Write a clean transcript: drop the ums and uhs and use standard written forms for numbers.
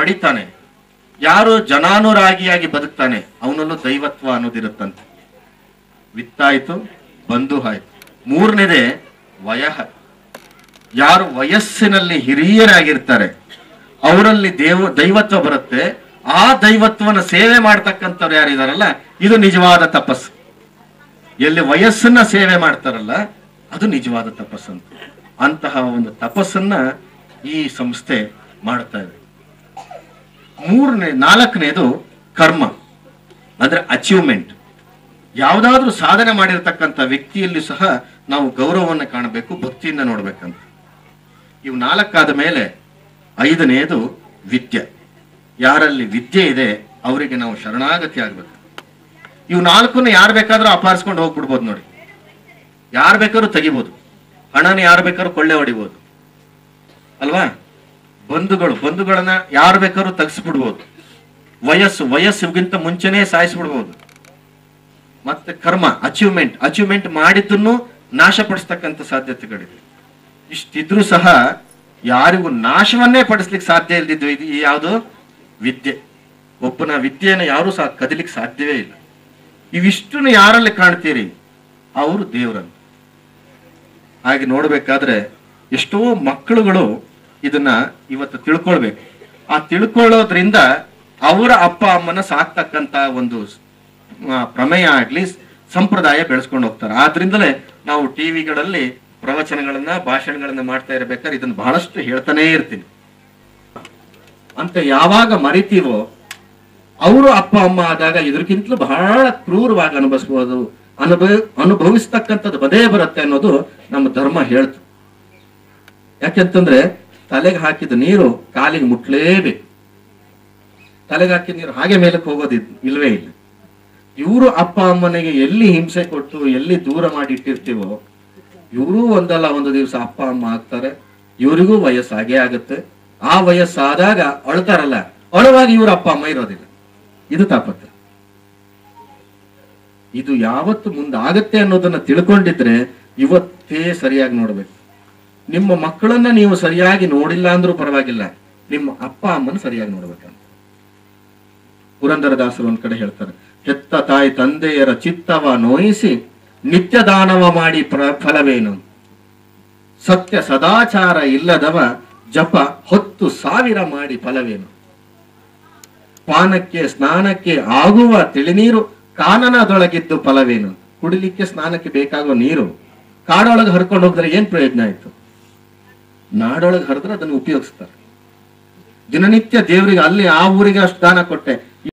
ಪಡಿತಾನೆ, ಯಾರು ಜನಾನುರಾಗಿಯಾಗಿ ಬದುಕ್ತಾನೆ ಅವನಲ್ಲೂ ದೈವತ್ವ ಅನ್ನೋದಿರುತ್ತಂತೆ. ವಿತ್ತಾಯ್ತು, ಬಂಧು ಆಯ್ತು. ಮೂರನೇದೇ ವಯಃ. ಯಾರು ವಯಸ್ಸಿನಲ್ಲಿ ಹಿರಿಯರಾಗಿರ್ತಾರೆ ಅವರಲ್ಲಿ ದೈವತ್ವ ಬರುತ್ತೆ. ಆ ದೈವತ್ವನ ಸೇವೆ ಮಾಡ್ತಕ್ಕಂಥವ್ರು ಯಾರಿದಾರಲ್ಲ, ಇದು ನಿಜವಾದ ತಪಸ್ಸು. ಎಲ್ಲಿ ವಯಸ್ಸನ್ನ ಸೇವೆ ಮಾಡ್ತಾರಲ್ಲ ಅದು ನಿಜವಾದ ತಪಸ್ಸಂತ. ಅಂತಹ ಒಂದು ತಪಸ್ಸನ್ನ ಈ ಸಂಸ್ಥೆ ಮಾಡ್ತಾ ಇದೆ. ನಾಲ್ಕನೇದು ಕರ್ಮ, ಅಂದ್ರೆ ಅಚೀವ್ಮೆಂಟ್. ಯಾವುದಾದ್ರೂ ಸಾಧನೆ ಮಾಡಿರ್ತಕ್ಕಂಥ ವ್ಯಕ್ತಿಯಲ್ಲಿ ಸಹ ನಾವು ಗೌರವವನ್ನು ಕಾಣಬೇಕು, ಭಕ್ತಿಯಿಂದ ನೋಡ್ಬೇಕಂತ. ಇವು ನಾಲ್ಕಾದ ಮೇಲೆ ಐದನೇದು ವಿದ್ಯೆ. ಯಾರಲ್ಲಿ ವಿದ್ಯೆ ಇದೆ ಅವರಿಗೆ ನಾವು ಶರಣಾಗತಿ ಆಗ್ಬೇಕು. ಇವು ನಾಲ್ಕನ್ನು ಯಾರು ಬೇಕಾದ್ರೂ ಅಪಹರಿಸ್ಕೊಂಡು ಹೋಗ್ಬಿಡ್ಬೋದು ನೋಡಿ. ಯಾರು ಬೇಕಾದ್ರೂ ತೆಗಿಬೋದು, ಹಣನ ಯಾರು ಬೇಕಾದ್ರೂ ಕೊಳ್ಳೆ ಹೊಡಿಬೋದು ಅಲ್ವಾ. ಬಂಧುಗಳನ್ನ ಯಾರು ಬೇಕಾದ್ರೂ ತೆಗೆಸ್ಬಿಡ್ಬೋದು. ವಯಸ್ಸಿಗಿಂತ ಮುಂಚೆನೆ ಸಾಯಿಸ್ಬಿಡ್ಬೋದು. ಮತ್ತೆ ಕರ್ಮ, ಅಚೀವ್ಮೆಂಟ್ ಮಾಡಿದ್ದನ್ನು ನಾಶಪಡಿಸ್ತಕ್ಕಂಥ ಸಾಧ್ಯತೆಗಳಿದೆ. ಇಷ್ಟಿದ್ರೂ ಸಹ ಯಾರಿಗೂ ನಾಶವನ್ನೇ ಪಡಿಸ್ಲಿಕ್ಕೆ ಸಾಧ್ಯ ಇಲ್ದಿದ್ದು ಇದು ಯಾವುದು? ವಿದ್ಯೆ. ಒಬ್ಬನ ವಿದ್ಯೆಯನ್ನು ಯಾರು ಸಹ ಕದಿಲಿಕ್ಕೆ ಸಾಧ್ಯವೇ ಇಲ್ಲ. ಇವಿಷ್ಟನ್ನು ಯಾರಲ್ಲಿ ಕಾಣ್ತೀರಿ? ಅವರು ದೇವರನ್ನು. ಹಾಗೆ ನೋಡ್ಬೇಕಾದ್ರೆ ಎಷ್ಟೋ ಮಕ್ಕಳುಗಳು ಇದನ್ನ ಇವತ್ತು ತಿಳ್ಕೊಳ್ಬೇಕು. ಆ ತಿಳ್ಕೊಳ್ಳೋದ್ರಿಂದ ಅವರ ಅಪ್ಪ ಅಮ್ಮನ ಸಾಕ್ತಕ್ಕಂತ ಒಂದು ಪ್ರಮೇಯ ಆಗ್ಲಿ, ಸಂಪ್ರದಾಯ ಬೆಳೆಸ್ಕೊಂಡು ಹೋಗ್ತಾರೆ. ಆದ್ರಿಂದಲೇ ನಾವು ಟಿವಿಗಳಲ್ಲಿ ಪ್ರವಚನಗಳನ್ನ, ಭಾಷಣಗಳನ್ನ ಮಾಡ್ತಾ ಇರಬೇಕಾದ್ರೆ ಇದನ್ನ ಬಹಳಷ್ಟು ಹೇಳ್ತಾನೇ ಇರ್ತೀನಿ. ಅಂತ ಯಾವಾಗ ಮರಿತೀವೋ ಅವರು ಅಪ್ಪ ಅಮ್ಮ ಆದಾಗ ಇದಕ್ಕಿಂತಲೂ ಬಹಳ ಕ್ರೂರವಾಗಿ ಅನುಭವಿಸ್ತಕ್ಕಂಥದ್ದು ಬದೇ ಬರುತ್ತೆ ಅನ್ನೋದು ನಮ್ಮ ಧರ್ಮ ಹೇಳ್ತು. ಯಾಕೆಂತಂದ್ರೆ ತಲೆಗೆ ಹಾಕಿದ ನೀರು ಕಾಲಿಗೆ ಮುಟ್ಲೇಬೇಕು. ತಲೆಗೆ ಹಾಕಿದ ನೀರು ಹಾಗೆ ಮೇಲಕ್ಕೆ ಹೋಗೋದು ಇಲ್ವೇ ಇಲ್ಲ. ಇವರು ಅಪ್ಪ ಅಮ್ಮನಿಗೆ ಎಲ್ಲಿ ಹಿಂಸೆ ಕೊಟ್ಟು ಎಲ್ಲಿ ದೂರ ಮಾಡಿ ಇಟ್ಟಿರ್ತೀವೋ ಇವರು ಒಂದಲ್ಲ ಒಂದು ದಿವಸ ಅಪ್ಪ ಅಮ್ಮ ಆಗ್ತಾರೆ. ಇವರಿಗೂ ವಯಸ್ಸಾಗೇ ಆಗುತ್ತೆ. ಆ ವಯಸ್ಸಾದಾಗ ಅಳ್ತಾರಲ್ಲ, ಅಳುವಾಗ ಇವ್ರ ಅಪ್ಪ ಅಮ್ಮ ಇರೋದಿಲ್ಲ. ಇದು ತಾಪತ್ರ. ಇದು ಯಾವತ್ತು ಮುಂದಾಗತ್ತೆ ಅನ್ನೋದನ್ನ ತಿಳ್ಕೊಂಡಿದ್ರೆ ಇವತ್ತೇ ಸರಿಯಾಗಿ ನೋಡ್ಬೇಕು. ನಿಮ್ಮ ಮಕ್ಕಳನ್ನ ನೀವು ಸರಿಯಾಗಿ ನೋಡಿಲ್ಲ ಅಂದ್ರೂ ಪರವಾಗಿಲ್ಲ, ನಿಮ್ಮ ಅಪ್ಪ ಅಮ್ಮನ ಸರಿಯಾಗಿ ನೋಡ್ಬೇಕಂತ ಪುರಂದರದಾಸರು ಒಂದ್ ಕಡೆ ಹೇಳ್ತಾರೆ, ಹೆತ್ತ ತಾಯಿ ತಂದೆಯರ ಚಿತ್ತವ ನೋಯಿಸಿ ನಿತ್ಯ ದಾನವ ಮಾಡಿ ಫಲವೇನು, ಸತ್ಯ ಸದಾಚಾರ ಇಲ್ಲದವ ಜಪ 10,000 ಮಾಡಿ ಫಲವೇನು, ಪಾನಕ್ಕೆ ಸ್ನಾನಕ್ಕೆ ಆಗುವ ತಿಳಿನೀರು ಕಾನನದೊಳಗಿದ್ದು ಫಲವೇನು. ಕುಡಿಲಿಕ್ಕೆ ಸ್ನಾನಕ್ಕೆ ಬೇಕಾಗುವ ನೀರು ಕಾಡೊಳಗೆ ಹರ್ಕೊಂಡು ಹೋಗಿದ್ರೆ ಏನ್ ಪ್ರಯೋಜನ ಆಯ್ತು? ನಾಡೊಳಗೆ ಹರಿದ್ರೆ ಅದನ್ನು ಉಪಯೋಗಿಸ್ತಾರೆ. ದಿನನಿತ್ಯ ದೇವರಿಗೆ ಅಲ್ಲಿ ಆ ಊರಿಗೆ ಅಷ್ಟು ದಾನ ಕೊಟ್ಟೆ,